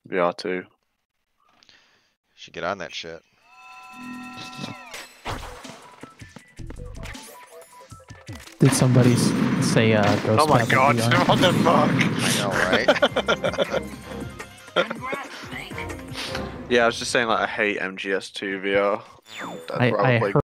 VR2. Should get on that shit. Did somebody say Ghost Oh my Battle god, VR? what the fuck? I know, right? Yeah, I was just saying, like, I hate MGS2 VR. I'd rather I play